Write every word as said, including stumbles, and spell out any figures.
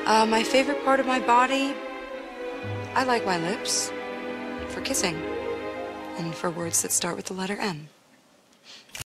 Uh, my favorite part of my body, I like my lips for kissing and for words that start with the letter N.